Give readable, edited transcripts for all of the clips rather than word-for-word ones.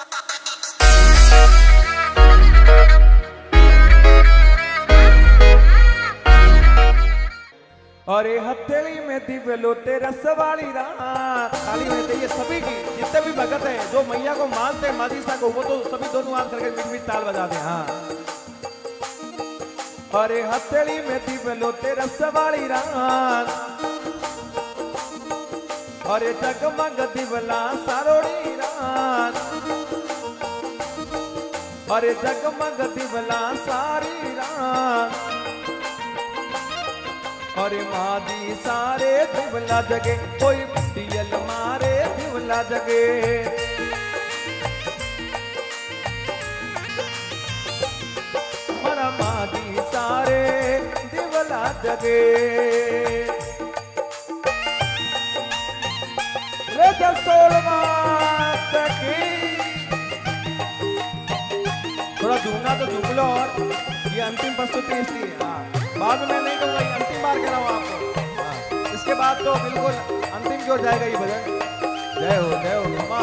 और हथेली में दिव्य लोटे रस वाली रात। ताली होनी चाहिए सभी की, जितने भी भगत है जो मैया को मानते हैं मादीसा को, वो तो सभी दोनों हाथ करके मीठ मीठ ताल बजा दे। हाँ। और हथेली में दिव्य लोटे रस वाली रात, और जगमग दिवला सारोड़ी रात, और जगमग दिवला सारी रात, अरे मादी सारे दिवला जगे, कोई दियल मारे दिवला जगे। मरा मादी सारे दिवला जगे। ले थोड़ा झूमना तो झूम लो, और ये अंतिम प्रस्तुति इसलिए। बाद में नहीं तो वही अंतिम बार कह रहा हूँ आपको। इसके बाद तो बिल्कुल अंतिम की ओर जाएगा ये भजन। जय हो मामा।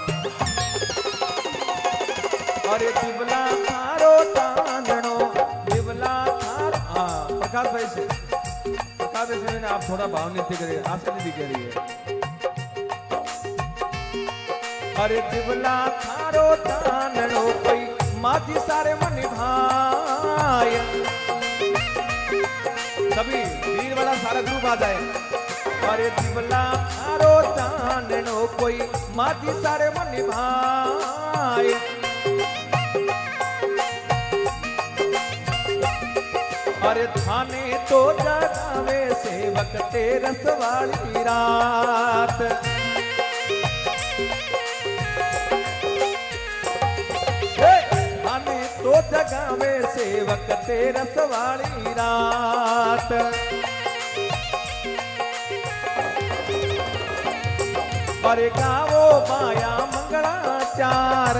और ये दिवला थारो तांदनो, दिवला थार। हाँ प्रकाश भाई से, प्रकाश भाई से आप थोड़ा भाव नृत्य करिए, आशा निधि कह रही है। अरे दिवला थारो तांदनो, कोई माती सारे मन भाई। सभी वीर वाला सारा ग्रुप आ जाए। अरे दिवला थारो तांदनो, कोई माती सारे मन भाई। अरे थाने तो जगावे सेवक तेरस वाली रात। थाने तो जगावे सेवक तेरस वाली रात। अरे गावो माया मंगलाचार,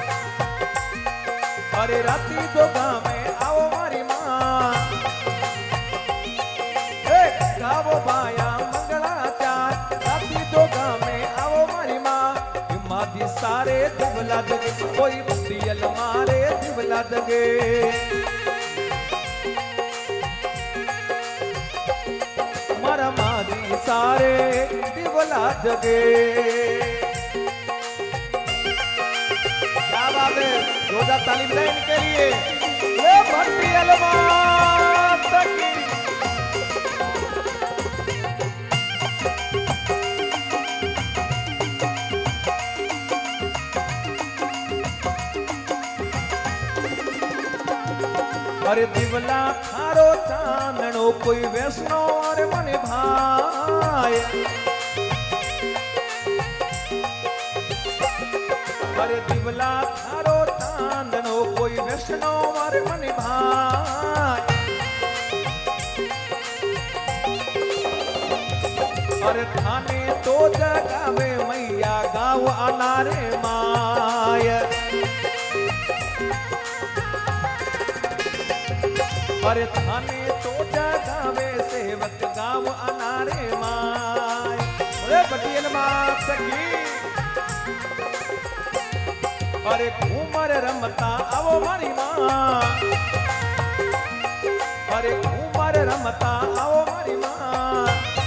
अरे राती जो गावे आओ मारी माँ। गावो माया मंगलाचार, राती जो गावे आओ मारी माँ। माधी सारे दिवला जगे, कोई दियल मारे दिवला जगे। मारा माधी सारे दिवला जगे। क्या बात है, जोरदार ताली बजाएं इनके लिए। ये भक्ति अलमात की। अरे दिवला थारो चांदनो, कोई वैष्णो और मन भाई। अरे दिवला थारो चांदनो, कोई वैष्णो और मन भाई। अरे थाने तो जगावे मैया गाँव अनारे माय। अरे थाने तो जगावे सेवक गाँव अनारे माय। अरे बटियल माँ सखी। अरे घूमर रमता आवो मारी माँ। अरे घूमर रमता आवो मारी माँ।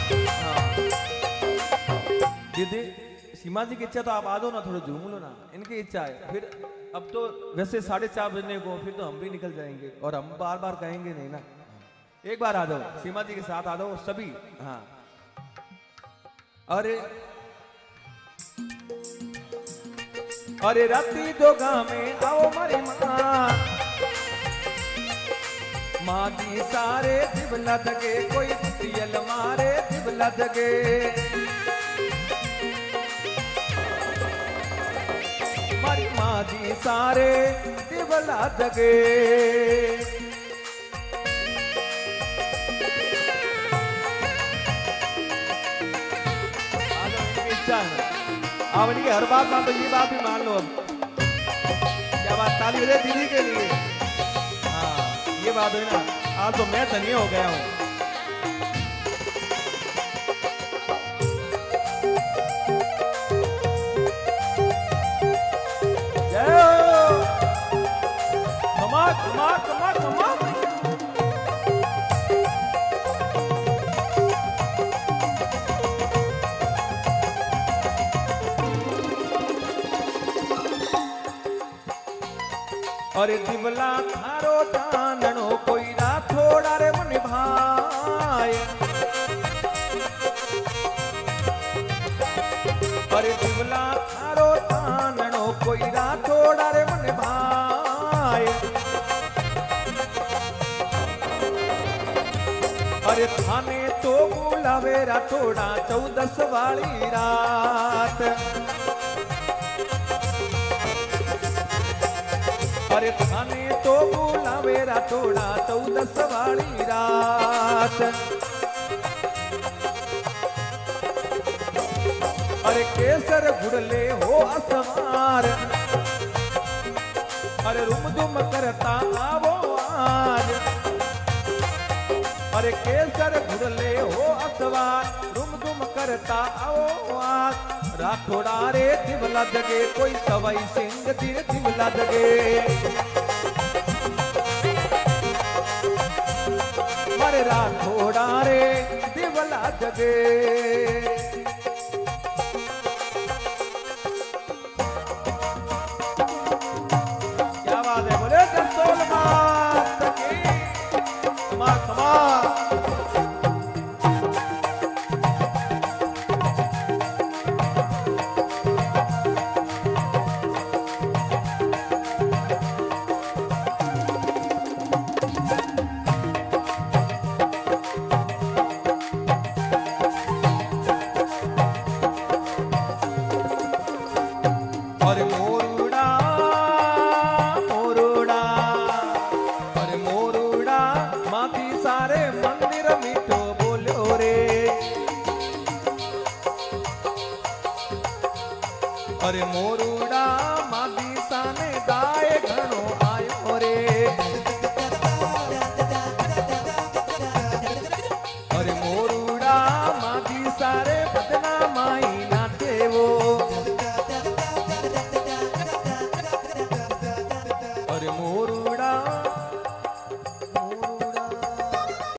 दीदी सीमा जी की इच्छा तो आप आ दो ना, थोड़ा झूम लो ना, इनकी इच्छा है। फिर अब तो वैसे 4:30 बजने को, फिर तो हम भी निकल जाएंगे और हम बार बार कहेंगे नहीं ना। एक बार आ जाओ, सीमा जी के साथ आ जाओ सभी। हाँ अरे राती जो में आओ मारी माँ। माँ की सारे दिवला जगे, कोई दियल मारे दिवला जगे। मारी माँ जी सारे दिवला जगे। आवनी की हर बात मान, तो ये बात भी मान लो। अब क्या बात, ताली बजे दीदी के लिए। हाँ ये बात है ना, आज तो मैं धन्य हो गया हूँ। अरे दिवला थारो चानणो कोई राठोड़ा रे मन भाई। अरे दिवला थारो चानणो कोई राठोड़ा रे मन भाई। अरे थाने तो बुलावे राठोड़ा 14 वाली रात। अरे थाने तो बुलावे राठोड़ा 14 वाली रात। अरे केसर गुड़ले हो असवार। अरे रुम दुम करता आवो आज। अरे केसर गुड़ले हो असवार रुम दुम करता आओ आज। राठोड़ा रे दिवला जगे कोई सवाई सिंह तीर दिवला जगे। अरे राठोड़ा रे दिवला जगे। क्या बात है, बोले जसोल मात की समाज समाज। अरे मोर